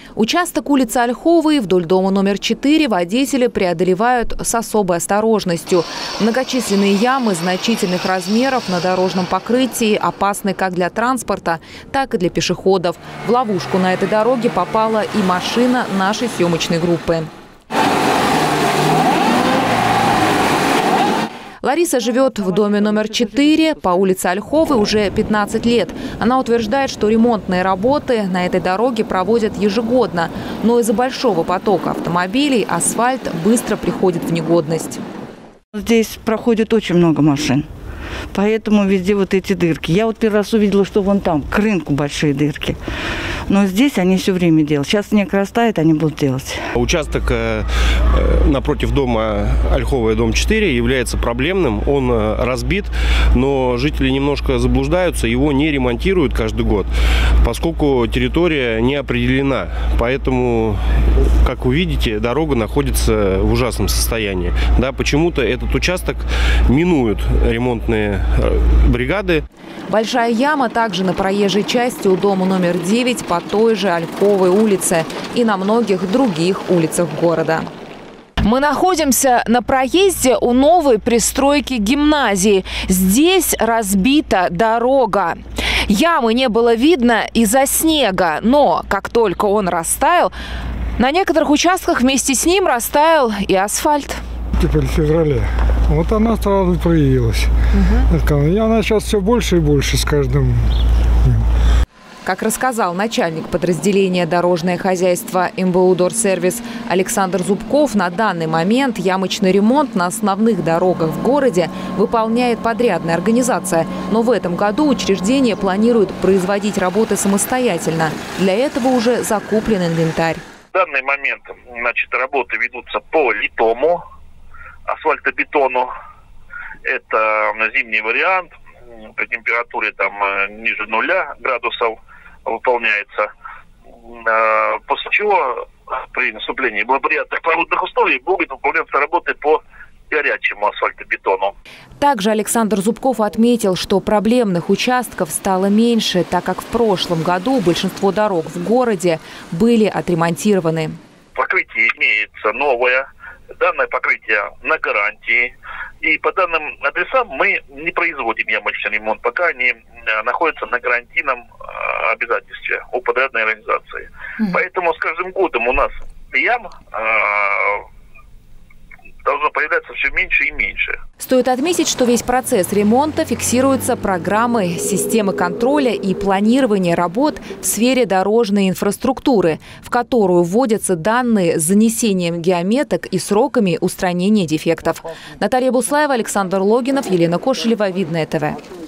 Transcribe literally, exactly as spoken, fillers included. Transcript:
Участок улицы Ольховой вдоль дома номер четыре водители преодолевают с особой осторожностью. Многочисленные ямы значительных размеров на дорожном покрытии опасны как для транспорта, так и для пешеходов. В ловушку на этой дороге попала и машина нашей съемочной группы. Лариса живет в доме номер четыре по улице Ольховой уже пятнадцать лет. Она утверждает, что ремонтные работы на этой дороге проводят ежегодно. Но из-за большого потока автомобилей асфальт быстро приходит в негодность. Здесь проходит очень много машин. Поэтому везде вот эти дырки. Я вот первый раз увидела, что вон там, к рынку большие дырки. Но здесь они все время делают. Сейчас снег растает, они будут делать. Участок э, напротив дома Ольховая, дом четыре, является проблемным. Он э, разбит, но жители немножко заблуждаются. Его не ремонтируют каждый год, поскольку территория не определена. Поэтому, как вы видите, дорога находится в ужасном состоянии. Да, почему-то этот участок минуют ремонтные бригады. Большая яма также на проезжей части у дома номер девять по той же Ольховой улице и на многих других улицах города. Мы находимся на проезде у новой пристройки гимназии. Здесь разбита дорога. Ямы не было видно из-за снега, но как только он растаял, на некоторых участках вместе с ним растаял и асфальт. Теперь в феврале. Вот она сразу проявилась. Угу. И она сейчас все больше и больше с каждым днем. Как рассказал начальник подразделения «Дорожное хозяйство» эм бэ у «Дорсервис» Александр Зубков, на данный момент ямочный ремонт на основных дорогах в городе выполняет подрядная организация. Но в этом году учреждение планирует производить работы самостоятельно. Для этого уже закуплен инвентарь. В данный момент, значит, работы ведутся по литому, асфальтобетону. Это зимний вариант. По температуре там ниже нуля градусов выполняется. После чего при наступлении благоприятных погодных условий будут выполняться работы по горячему асфальтобетону. Также Александр Зубков отметил, что проблемных участков стало меньше, так как в прошлом году большинство дорог в городе были отремонтированы. Покрытие имеется новое. Данное покрытие на гарантии. И по данным адресам мы не производим ямочный ремонт, пока они находятся на гарантийном обязательстве у подрядной организации. Mm. Поэтому с каждым годом у нас ям э, должно появляться все меньше и меньше. Стоит отметить, что весь процесс ремонта фиксируется программой системы контроля и планирования работ в сфере дорожной инфраструктуры, в которую вводятся данные с занесением геометок и сроками устранения дефектов. Наталья Буслаева, Александр Логинов, Елена Кошелева, Видное ТВ.